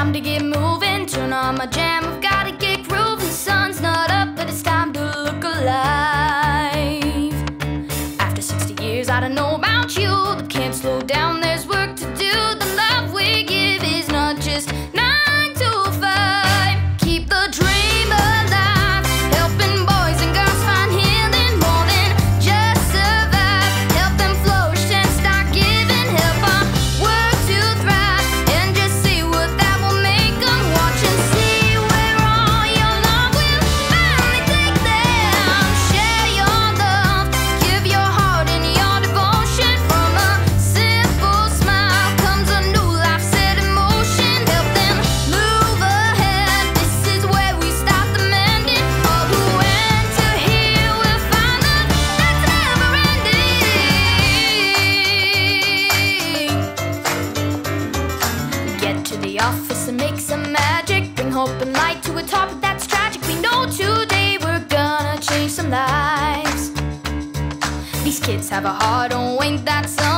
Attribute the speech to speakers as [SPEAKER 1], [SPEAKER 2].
[SPEAKER 1] time to get moving. Turn on my jam, I've gotta get grooving. Sun's not up, but it's time to look alive. After 60 years, I don't know about you, but can't slow down, there's work to do. The love we give is not just 9 to 5. Keep the dream alive, helping boys and girls find healing more than just survive. Help them flourish and start giving, help them work to thrive, and just see what that will make them. Watch and see where all your love will finally take them. Share your love, give your heart and your devotion. From a simple smile comes a new life set in motion. Help them move ahead, this is where we start the mending. All who enter here will find love that's never ending. Get to the office and make some magic. Bring hope and light to a topic that's tragic. We know today we're gonna change some lives. These kids have a heart, oh ain't that something?